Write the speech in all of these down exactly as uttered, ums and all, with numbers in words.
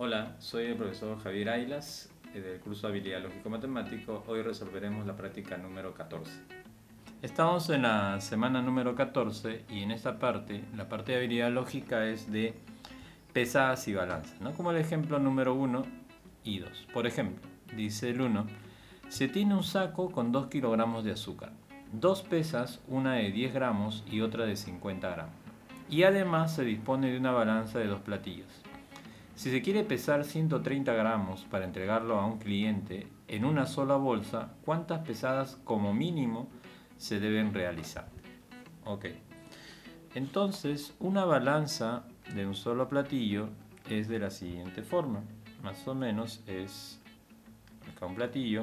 Hola, soy el profesor Javier Aylas eh, del curso de Habilidad Lógico-Matemático. Hoy resolveremos la práctica número catorce. Estamos en la semana número catorce y en esta parte, la parte de habilidad lógica es de pesadas y balanzas, ¿no? Como el ejemplo número uno y dos. Por ejemplo, dice el uno, se tiene un saco con dos kilogramos de azúcar, dos pesas, una de diez gramos y otra de cincuenta gramos. Y además se dispone de una balanza de dos platillos. Si se quiere pesar ciento treinta gramos para entregarlo a un cliente en una sola bolsa, ¿cuántas pesadas como mínimo se deben realizar? Ok. Entonces, una balanza de un solo platillo es de la siguiente forma. Más o menos es acá un platillo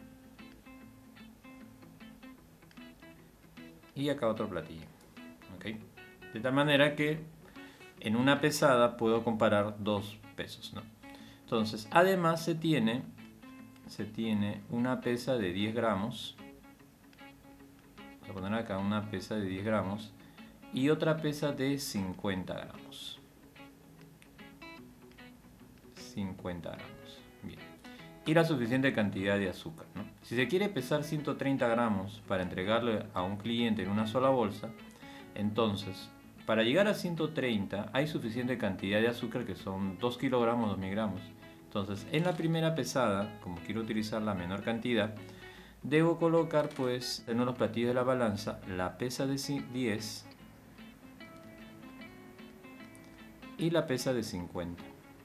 y acá otro platillo. Ok. De tal manera que en una pesada puedo comparar dos pesos, ¿no? Entonces, además se tiene, se tiene una pesa de diez gramos. Voy a poner acá una pesa de diez gramos y otra pesa de cincuenta gramos. cincuenta gramos. Bien. Y la suficiente cantidad de azúcar, ¿no? Si se quiere pesar ciento treinta gramos para entregarle a un cliente en una sola bolsa, entonces para llegar a ciento treinta hay suficiente cantidad de azúcar, que son dos kilogramos, dos mil gramos. Entonces, en la primera pesada, como quiero utilizar la menor cantidad, debo colocar pues en uno de los platillos de la balanza la pesa de diez y la pesa de cincuenta.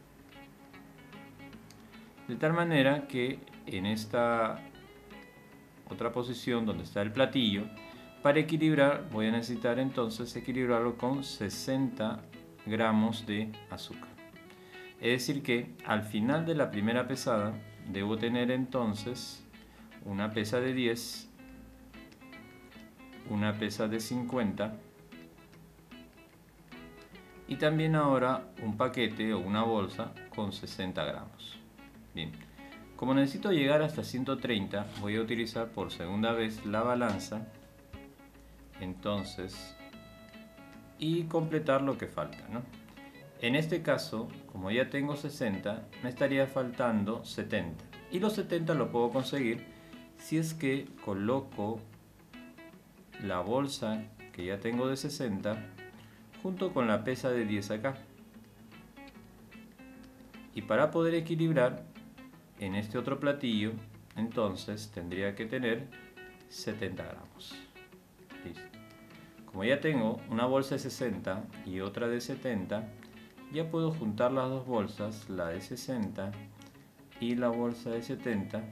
De tal manera que en esta otra posición donde está el platillo, para equilibrar voy a necesitar entonces equilibrarlo con sesenta gramos de azúcar. Es decir que al final de la primera pesada debo tener entonces una pesa de diez, una pesa de cincuenta y también ahora un paquete o una bolsa con sesenta gramos. Bien, como necesito llegar hasta ciento treinta, voy a utilizar por segunda vez la balanza, entonces, y completar lo que falta, ¿no? En este caso, como ya tengo sesenta, me estaría faltando setenta. Y los setenta lo puedo conseguir si es que coloco la bolsa que ya tengo de sesenta junto con la pesa de diez acá. Y para poder equilibrar en este otro platillo, entonces tendría que tener setenta gramos. Listo. Como ya tengo una bolsa de sesenta y otra de setenta, ya puedo juntar las dos bolsas, la de sesenta y la bolsa de setenta,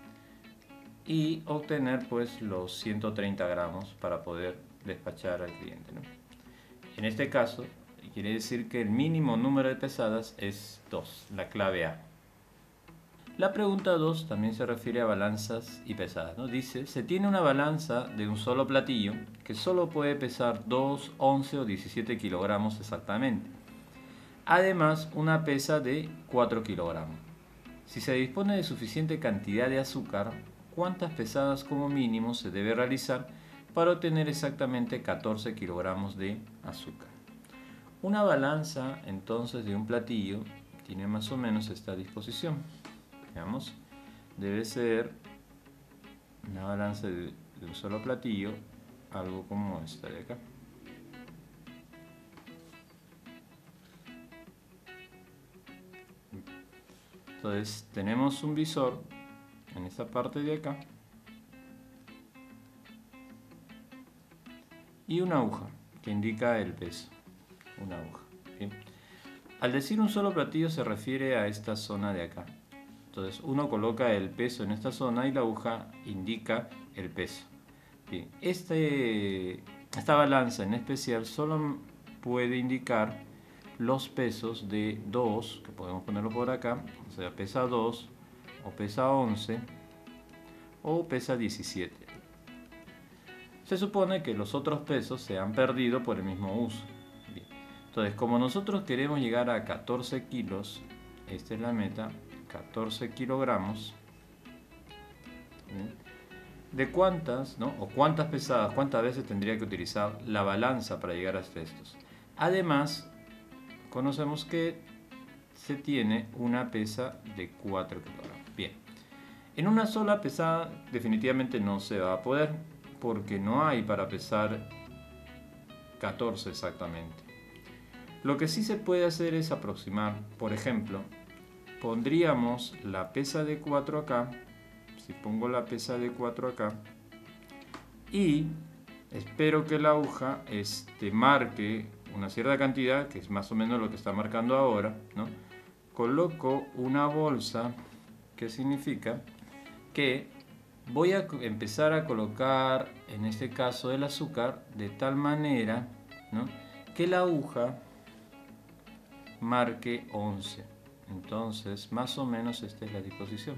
y obtener pues los ciento treinta gramos para poder despachar al cliente, ¿no? En este caso quiere decir que el mínimo número de pesadas es dos, la clave A. La pregunta dos también se refiere a balanzas y pesadas, ¿no? Dice, se tiene una balanza de un solo platillo que solo puede pesar dos, once o diecisiete kilogramos exactamente. Además, una pesa de cuatro kilogramos. Si se dispone de suficiente cantidad de azúcar, ¿cuántas pesadas como mínimo se debe realizar para obtener exactamente catorce kilogramos de azúcar? Una balanza entonces de un platillo tiene más o menos esta disposición. Veamos, debe ser una balanza de, de un solo platillo, algo como esta de acá. Entonces tenemos un visor en esta parte de acá y una aguja que indica el peso. Una aguja. ¿Bien? Al decir un solo platillo se refiere a esta zona de acá. Entonces uno coloca el peso en esta zona y la aguja indica el peso. Bien, este, esta balanza en especial solo puede indicar los pesos de dos, que podemos ponerlo por acá, o sea, pesa dos, o pesa once, o pesa diecisiete. Se supone que los otros pesos se han perdido por el mismo uso. Bien. Entonces, como nosotros queremos llegar a catorce kilos, esta es la meta, catorce kilogramos. ¿Bien? ¿De cuántas, no? o cuántas pesadas, cuántas veces tendría que utilizar la balanza para llegar hasta estos? Además, conocemos que se tiene una pesa de cuatro kilogramos. Bien, en una sola pesada definitivamente no se va a poder, porque no hay para pesar catorce exactamente. Lo que sí se puede hacer es aproximar. Por ejemplo, pondríamos la pesa de cuatro acá. Si pongo la pesa de cuatro acá y espero que la aguja este, marque una cierta cantidad, que es más o menos lo que está marcando ahora, ¿no? Coloco una bolsa, que significa que voy a empezar a colocar, en este caso, el azúcar de tal manera, ¿no?, que la aguja marque once. Entonces, más o menos esta es la disposición.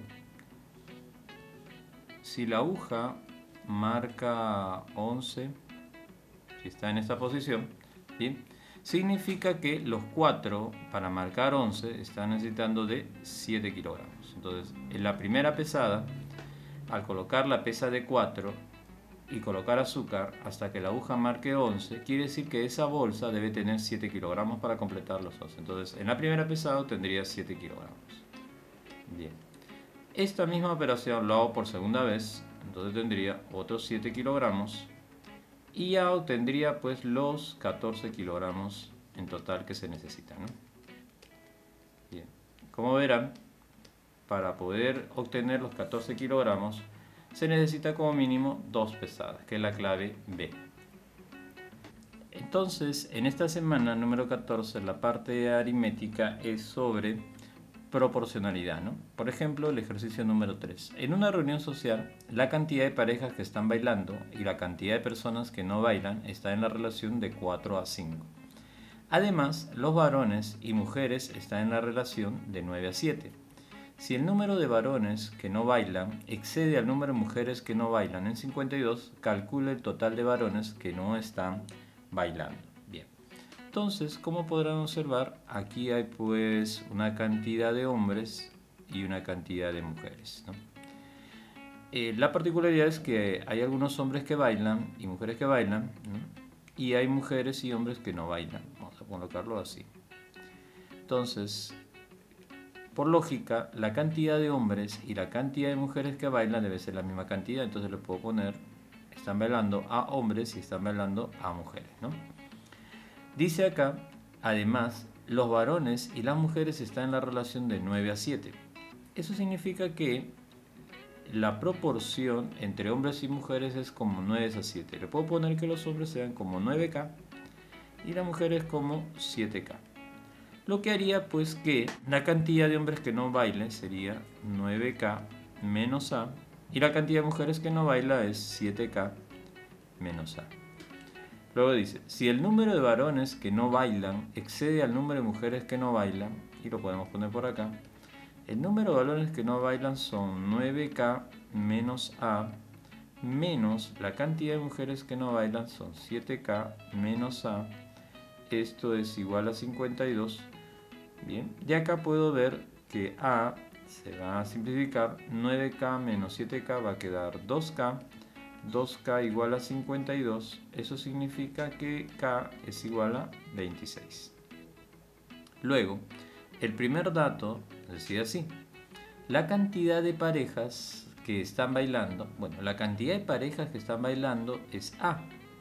Si la aguja marca once, si está en esta posición, ¿bien?, significa que los cuatro para marcar once están necesitando de siete kilogramos. Entonces, en la primera pesada, al colocar la pesa de cuatro y colocar azúcar hasta que la aguja marque once, quiere decir que esa bolsa debe tener siete kilogramos para completar los once. Entonces, en la primera pesada tendría siete kilogramos. Bien. Esta misma operación lo hago por segunda vez, entonces tendría otros siete kilogramos y ya obtendría pues los catorce kilogramos en total que se necesitan, ¿no? Bien. Como verán, para poder obtener los catorce kilogramos se necesita como mínimo dos pesadas, que es la clave B. Entonces, en esta semana número catorce, la parte aritmética es sobre proporcionalidad, ¿no? Por ejemplo, el ejercicio número tres. En una reunión social, la cantidad de parejas que están bailando y la cantidad de personas que no bailan está en la relación de cuatro a cinco. Además, los varones y mujeres están en la relación de nueve a siete. Si el número de varones que no bailan excede al número de mujeres que no bailan en cincuenta y dos, calcula el total de varones que no están bailando. Bien. Entonces, como podrán observar, aquí hay pues una cantidad de hombres y una cantidad de mujeres, ¿no? Eh, la particularidad es que hay algunos hombres que bailan y mujeres que bailan, ¿no?, y hay mujeres y hombres que no bailan. Vamos a colocarlo así. Entonces, por lógica, la cantidad de hombres y la cantidad de mujeres que bailan debe ser la misma cantidad. Entonces le puedo poner, están bailando a hombres y están bailando a mujeres, ¿no? Dice acá, además, los varones y las mujeres están en la relación de nueve a siete. Eso significa que la proporción entre hombres y mujeres es como nueve a siete. Le puedo poner que los hombres sean como nueve K y las mujeres como siete K. Lo que haría pues que la cantidad de hombres que no bailen sería nueve K menos A y la cantidad de mujeres que no baila es siete K menos A. Luego dice, si el número de varones que no bailan excede al número de mujeres que no bailan, y lo podemos poner por acá, el número de varones que no bailan son nueve K menos A menos la cantidad de mujeres que no bailan son siete K menos A. Esto es igual a cincuenta y dos. Bien, de acá puedo ver que A se va a simplificar, nueve K menos siete K va a quedar dos K, dos K igual a cincuenta y dos, eso significa que K es igual a veintiséis. Luego, el primer dato decía así, la cantidad de parejas que están bailando, bueno, la cantidad de parejas que están bailando es A.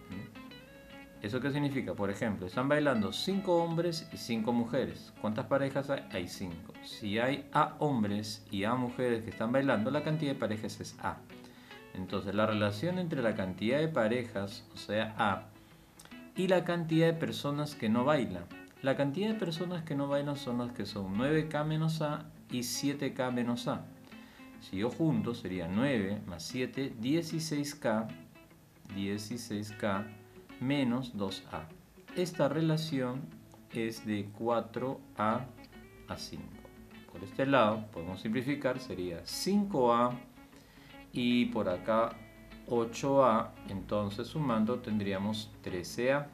¿Eso qué significa? Por ejemplo, están bailando cinco hombres y cinco mujeres. ¿Cuántas parejas hay? Hay cinco. Si hay A hombres y A mujeres que están bailando, la cantidad de parejas es A. Entonces, la relación entre la cantidad de parejas, o sea, A, y la cantidad de personas que no bailan. La cantidad de personas que no bailan son las que son nueve K menos A y siete K menos A. Si yo junto, sería nueve más siete, dieciséis K, dieciséis K menos dos A. Esta relación es de cuatro A a cinco. Por este lado podemos simplificar, sería cinco A y por acá ocho A, entonces sumando tendríamos trece A.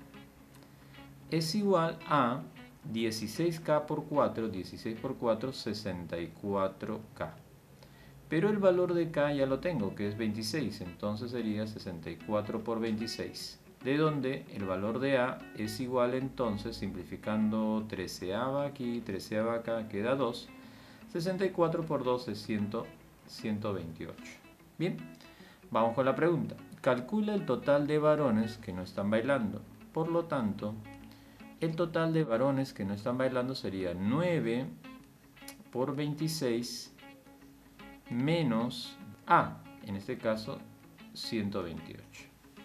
Es igual a dieciséis K por cuatro, dieciséis por cuatro, sesenta y cuatro K. Pero el valor de K ya lo tengo, que es veintiséis, entonces sería sesenta y cuatro por veintiséis. de donde el valor de A es igual entonces, simplificando treceava aquí, treceava acá, queda dos. sesenta y cuatro por dos es cien, ciento veintiocho. Bien, vamos con la pregunta. Calcula el total de varones que no están bailando. Por lo tanto, el total de varones que no están bailando sería nueve por veintiséis menos A, en este caso ciento veintiocho.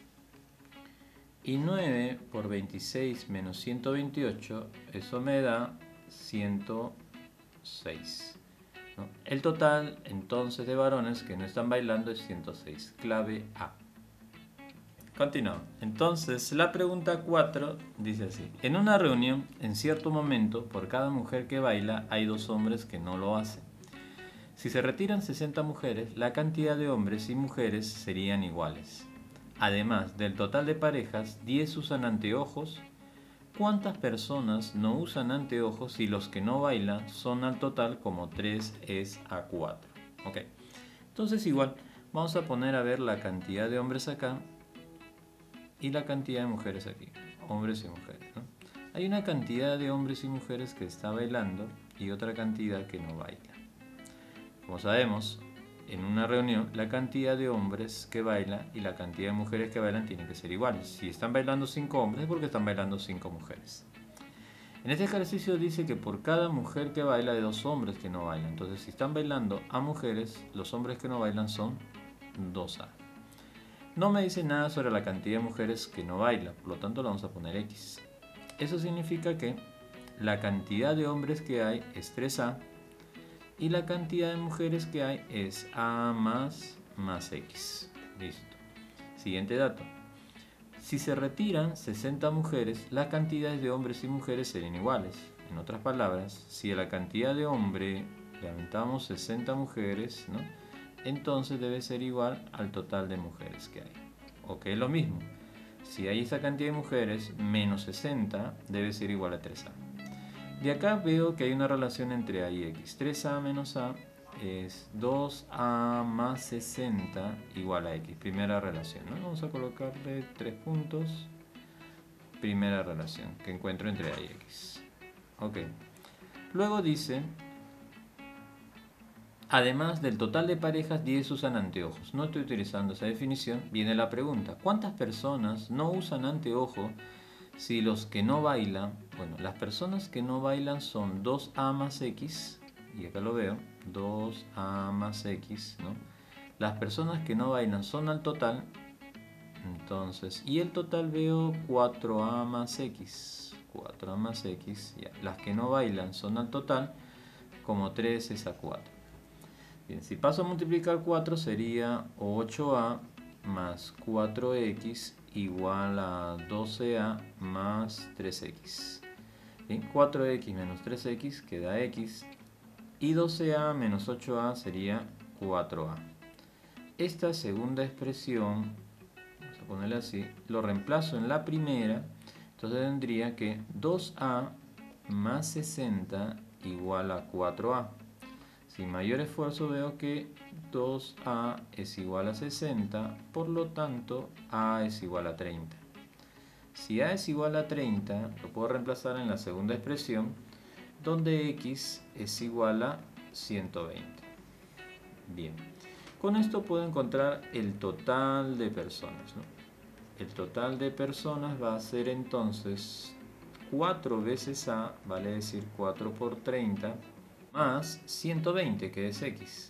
Y nueve por veintiséis menos ciento veintiocho, eso me da ciento seis. ¿No? El total entonces de varones que no están bailando es ciento seis, clave A. Continuamos. Entonces la pregunta cuatro dice así: en una reunión, en cierto momento, por cada mujer que baila hay dos hombres que no lo hacen. Si se retiran sesenta mujeres, la cantidad de hombres y mujeres serían iguales. Además del total de parejas, diez usan anteojos. ¿Cuántas personas no usan anteojos y los que no bailan son al total como tres es a cuatro? Ok, entonces igual vamos a poner a ver la cantidad de hombres acá y la cantidad de mujeres aquí, hombres y mujeres, ¿no? Hay una cantidad de hombres y mujeres que está bailando y otra cantidad que no baila. Como sabemos, en una reunión la cantidad de hombres que bailan y la cantidad de mujeres que bailan tienen que ser iguales. Si están bailando cinco hombres es porque están bailando cinco mujeres. En este ejercicio dice que por cada mujer que baila hay dos hombres que no bailan. Entonces, si están bailando a mujeres, los hombres que no bailan son dos A. No me dice nada sobre la cantidad de mujeres que no bailan, por lo tanto lo vamos a poner X. Eso significa que la cantidad de hombres que hay es tres A y la cantidad de mujeres que hay es A más más X. Listo. Siguiente dato. Si se retiran sesenta mujeres, las cantidades de hombres y mujeres serían iguales. En otras palabras, si a la cantidad de hombres le aumentamos sesenta mujeres, ¿no?, entonces debe ser igual al total de mujeres que hay. O que es lo mismo. Si hay esa cantidad de mujeres menos sesenta, debe ser igual a tres A. De acá veo que hay una relación entre A y X. tres A menos A es dos A más sesenta igual a X. Primera relación, ¿no? Vamos a colocarle tres puntos. Primera relación que encuentro entre A y X. Ok. Luego dice: además del total de parejas, diez usan anteojos. No estoy utilizando esa definición. Viene la pregunta: ¿cuántas personas no usan anteojos si los que no bailan? Bueno, las personas que no bailan son dos A más X, y acá lo veo, dos A más X, ¿no? Las personas que no bailan son al total, entonces, y el total veo cuatro A más X, cuatro A más X, ya. Las que no bailan son al total, como tres es a cuatro. Bien, si paso a multiplicar cuatro sería ocho A más cuatro X igual a doce A más tres X. Bien, cuatro X menos tres X queda X y doce A menos ocho A sería cuatro A. Esta segunda expresión, vamos a ponerla así, lo reemplazo en la primera, entonces tendría que dos A más sesenta igual a cuatro A. Sin mayor esfuerzo veo que dos A es igual a sesenta, por lo tanto A es igual a treinta. Si A es igual a treinta, lo puedo reemplazar en la segunda expresión, donde X es igual a ciento veinte. Bien, con esto puedo encontrar el total de personas, ¿no? El total de personas va a ser entonces cuatro veces A, vale decir cuatro por treinta, más ciento veinte, que es X.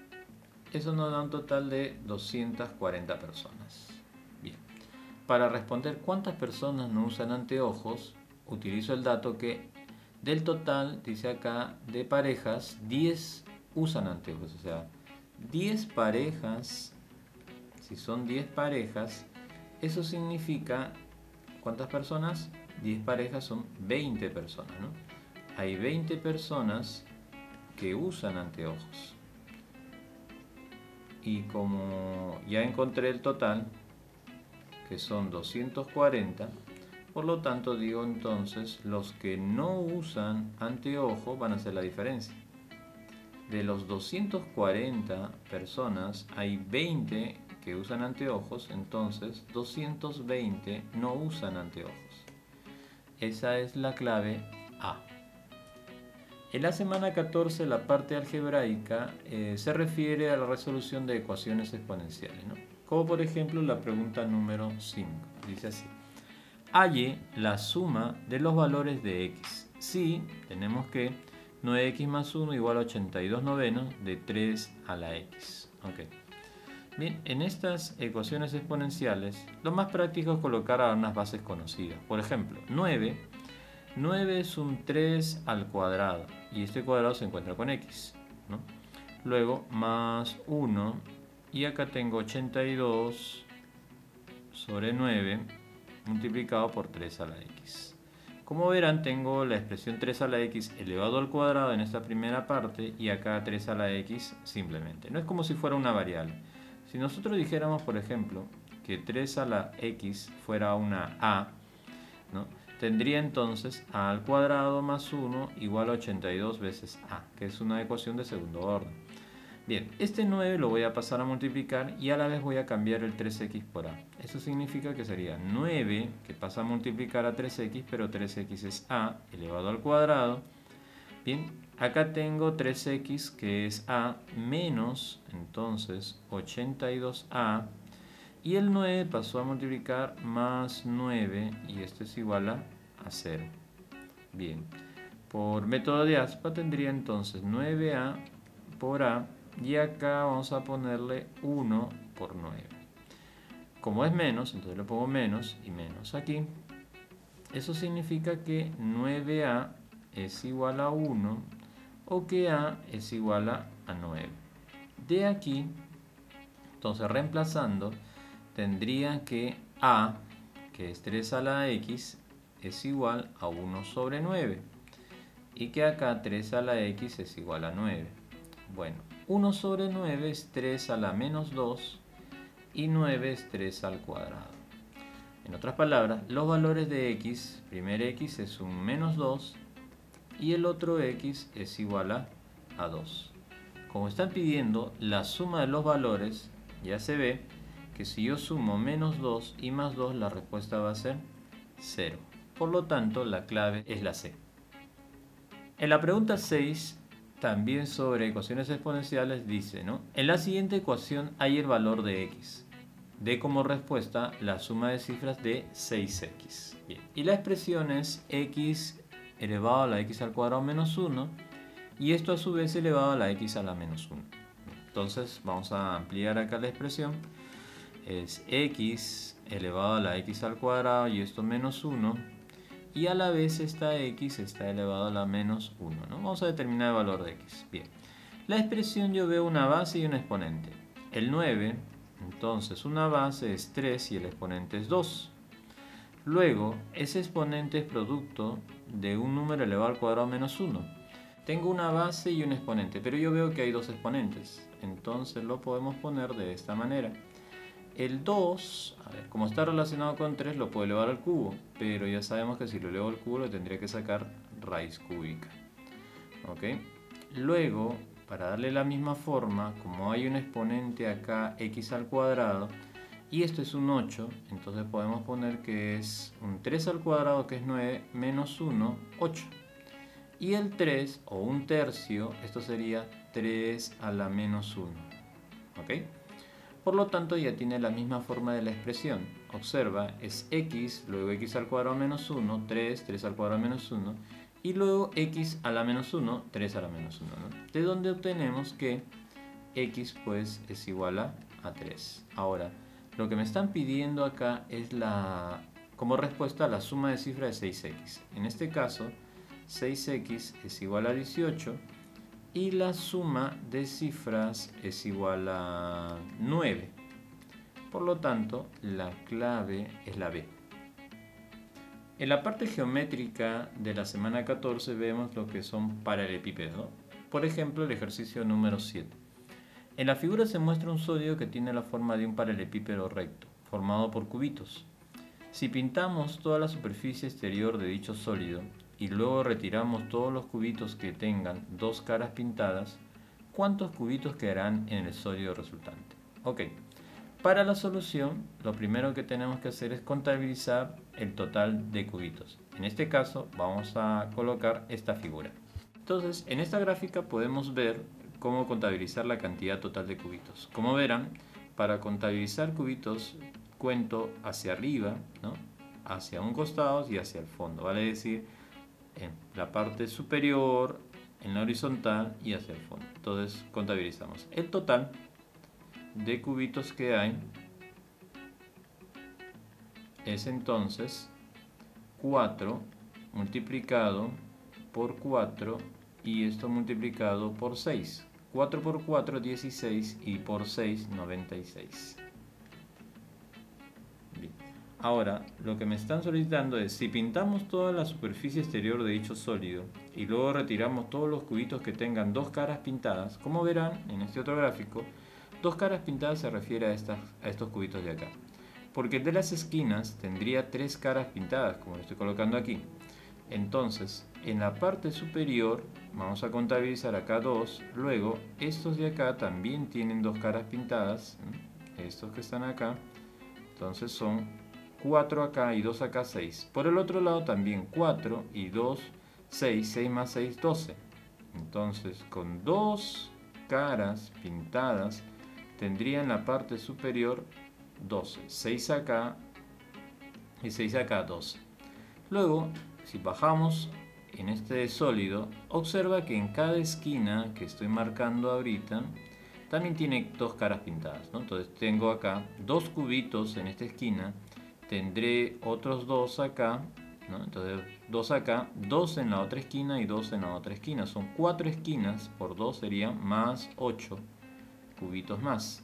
Eso nos da un total de doscientas cuarenta personas. Bien. Para responder cuántas personas no usan anteojos, utilizo el dato que del total, dice acá, de parejas, diez usan anteojos. O sea, diez parejas, si son diez parejas, eso significa, ¿cuántas personas? diez parejas son veinte personas, ¿no? Hay veinte personas que usan anteojos. Y como ya encontré el total, que son doscientos cuarenta, por lo tanto digo entonces los que no usan anteojos van a hacer la diferencia. De los doscientos cuarenta personas hay veinte que usan anteojos, entonces doscientos veinte no usan anteojos. Esa es la clave A. En la semana catorce, la parte algebraica eh, se refiere a la resolución de ecuaciones exponenciales, ¿no? Como por ejemplo la pregunta número cinco. Dice así: halle la suma de los valores de x. Si tenemos que nueve equis más uno igual a ochenta y dos novenos de tres a la x. Okay. Bien, en estas ecuaciones exponenciales, lo más práctico es colocar a unas bases conocidas. Por ejemplo, nueve. nueve es un tres al cuadrado y este cuadrado se encuentra con x, ¿no? Luego más uno y acá tengo ochenta y dos sobre nueve multiplicado por tres a la x. Como verán, tengo la expresión tres a la x elevado al cuadrado en esta primera parte y acá tres a la x simplemente. No es como si fuera una variable. Si nosotros dijéramos, por ejemplo, que tres a la x fuera una a, ¿no?, tendría entonces a al cuadrado más uno igual a ochenta y dos veces a, que es una ecuación de segundo orden. Bien, este nueve lo voy a pasar a multiplicar y a la vez voy a cambiar el tres equis por a. Eso significa que sería nueve que pasa a multiplicar a tres equis, pero tres equis es a elevado al cuadrado. Bien, acá tengo tres equis que es a menos entonces ochenta y dos a. Y el nueve pasó a multiplicar más nueve y esto es igual a, a cero. Bien, por método de aspa tendría entonces nueve a por a y acá vamos a ponerle uno por nueve. Como es menos, entonces le pongo menos y menos aquí. Eso significa que nueve a es igual a uno o que a es igual a, a nueve. De aquí, entonces reemplazando, tendría que a, que es tres a la x, es igual a uno sobre nueve. Y que acá tres a la x es igual a nueve. Bueno, uno sobre nueve es tres a la menos dos y nueve es tres al cuadrado. En otras palabras, los valores de x, primer x es un menos dos y el otro x es igual a, a dos. Como están pidiendo la suma de los valores, ya se ve que si yo sumo menos dos y más dos, la respuesta va a ser cero. Por lo tanto, la clave es la C. En la pregunta seis, también sobre ecuaciones exponenciales, dice, ¿no?, en la siguiente ecuación hay el valor de x. Dé como respuesta la suma de cifras de seis equis. Bien. Y la expresión es x elevado a la x al cuadrado menos uno y esto a su vez elevado a la x a la menos uno. Entonces vamos a ampliar acá la expresión. Es x elevado a la x al cuadrado y esto menos uno. Y a la vez esta x está elevado a la menos uno, ¿no? Vamos a determinar el valor de x. Bien. La expresión yo veo una base y un exponente. El nueve, entonces una base es tres y el exponente es dos. Luego, ese exponente es producto de un número elevado al cuadrado menos uno. Tengo una base y un exponente, pero yo veo que hay dos exponentes. Entonces lo podemos poner de esta manera. El dos, a ver, como está relacionado con tres, lo puedo elevar al cubo, pero ya sabemos que si lo elevo al cubo le tendría que sacar raíz cúbica. ¿Ok? Luego, para darle la misma forma, como hay un exponente acá, x al cuadrado, y esto es un ocho, entonces podemos poner que es un tres al cuadrado, que es nueve, menos uno, ocho. Y el tres, o un tercio, esto sería tres a la menos uno. ¿Ok? Por lo tanto, ya tiene la misma forma de la expresión. Observa, es x, luego x al cuadrado menos uno, tres, tres al cuadrado menos uno, y luego x a la menos uno, tres a la menos uno, ¿no? De donde obtenemos que x pues es igual a, a tres. Ahora, lo que me están pidiendo acá es la, como respuesta, la suma de cifras de seis equis. En este caso, seis equis es igual a dieciocho. Y la suma de cifras es igual a nueve. Por lo tanto, la clave es la B. En la parte geométrica de la semana catorce vemos lo que son paralelepípedos, ¿no? Por ejemplo, el ejercicio número siete. En la figura se muestra un sólido que tiene la forma de un paralelepípedo recto, formado por cubitos. Si pintamos toda la superficie exterior de dicho sólido, y luego retiramos todos los cubitos que tengan dos caras pintadas, ¿cuántos cubitos quedarán en el sólido resultante? Ok, Para la solución, lo primero que tenemos que hacer es contabilizar el total de cubitos. En este caso, vamos a colocar esta figura. Entonces, en esta gráfica podemos ver cómo contabilizar la cantidad total de cubitos. Como verán, para contabilizar cubitos, cuento hacia arriba, ¿no?, hacia un costado y hacia el fondo. Vale decir, en la parte superior, en la horizontal y hacia el fondo. Entonces, contabilizamos el total de cubitos que hay es entonces cuatro multiplicado por cuatro y esto multiplicado por seis. cuatro por cuatro, dieciséis, y por seis, noventa y seis. Bien. Ahora, lo que me están solicitando es, si pintamos toda la superficie exterior de dicho sólido y luego retiramos todos los cubitos que tengan dos caras pintadas, como verán en este otro gráfico, dos caras pintadas se refiere a, estas, a estos cubitos de acá. Porque el de las esquinas tendría tres caras pintadas, como lo estoy colocando aquí. Entonces, en la parte superior vamos a contabilizar acá dos. Luego, estos de acá también tienen dos caras pintadas. Estos que están acá. Entonces son cuatro acá y dos acá, seis. Por el otro lado también cuatro y dos, seis. seis más seis, doce. Entonces, con dos caras pintadas, tendría en la parte superior doce. seis acá y seis acá, doce. Luego, si bajamos en este sólido, observa que en cada esquina que estoy marcando ahorita, también tiene dos caras pintadas, ¿no? Entonces tengo acá dos cubitos en esta esquina, tendré otros dos acá, ¿no? Entonces dos acá, dos en la otra esquina y dos en la otra esquina. Son cuatro esquinas, por dos serían más ocho cubitos más.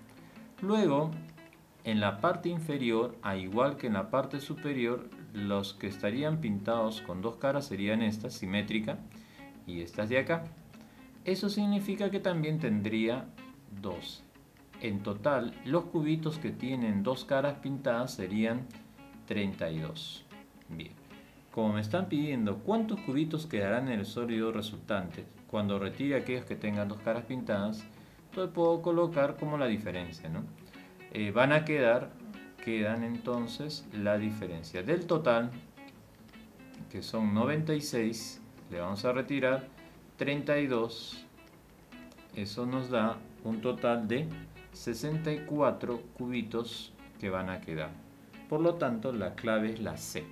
Luego, en la parte inferior, al igual que en la parte superior, los que estarían pintados con dos caras serían esta, simétrica, y estas de acá. Eso significa que también tendría dos. En total, los cubitos que tienen dos caras pintadas serían treinta y dos. Bien. Como me están pidiendo cuántos cubitos quedarán en el sólido resultante cuando retire aquellos que tengan dos caras pintadas, entonces puedo colocar como la diferencia, ¿no? Eh, van a quedar, quedan entonces la diferencia del total, que son noventa y seis, le vamos a retirar treinta y dos, eso nos da un total de sesenta y cuatro cubitos que van a quedar. Por lo tanto, la clave es la C.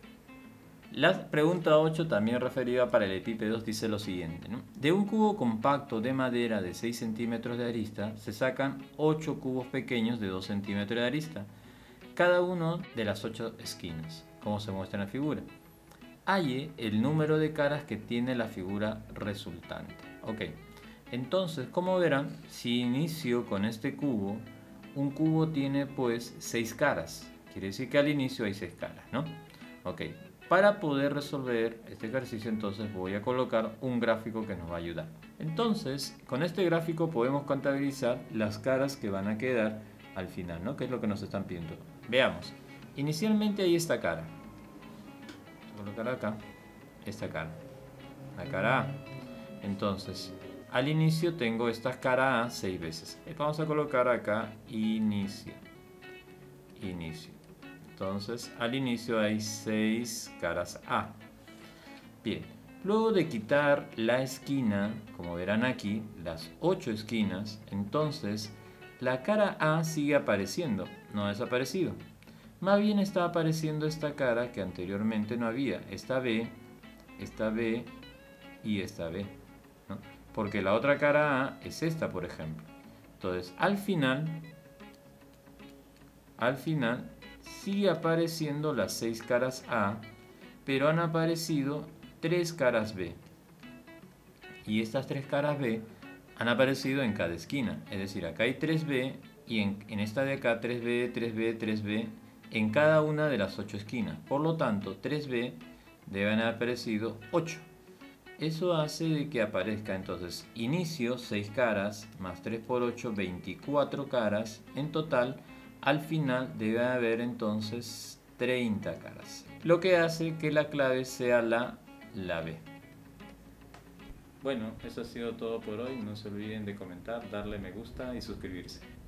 La pregunta ocho, también referida para el epípedos, dice lo siguiente, ¿no? De un cubo compacto de madera de seis centímetros de arista, se sacan ocho cubos pequeños de dos centímetros de arista, cada uno de las ocho esquinas, como se muestra en la figura. Halle el número de caras que tiene la figura resultante. Ok, entonces, como verán, si inicio con este cubo, un cubo tiene pues seis caras. Quiere decir que al inicio hay seis caras, ¿no? Ok. Para poder resolver este ejercicio, entonces voy a colocar un gráfico que nos va a ayudar. Entonces, con este gráfico podemos contabilizar las caras que van a quedar al final, ¿no? Que es lo que nos están pidiendo. Veamos. Inicialmente hay esta cara. Voy a colocar acá esta cara. La cara A. Entonces, al inicio tengo esta cara A seis veces. Vamos a colocar acá inicio. Inicio. Entonces, al inicio hay seis caras A. Bien, luego de quitar la esquina, como verán aquí, las ocho esquinas, entonces la cara A sigue apareciendo, no ha desaparecido. Más bien está apareciendo esta cara que anteriormente no había, esta B, esta B y esta B, ¿no? Porque la otra cara A es esta, por ejemplo. Entonces, al final, al final, sigue apareciendo las seis caras A, pero han aparecido tres caras B. Y estas tres caras B han aparecido en cada esquina. Es decir, acá hay tres B y en, en esta de acá tres B, tres B, tres B en cada una de las ocho esquinas. Por lo tanto, tres B deben haber aparecido ocho. Eso hace de que aparezca entonces inicio seis caras más tres por ocho, veinticuatro caras. En total, al final debe haber entonces treinta caras. Lo que hace que la clave sea la, la B. Bueno, eso ha sido todo por hoy. No se olviden de comentar, darle me gusta y suscribirse.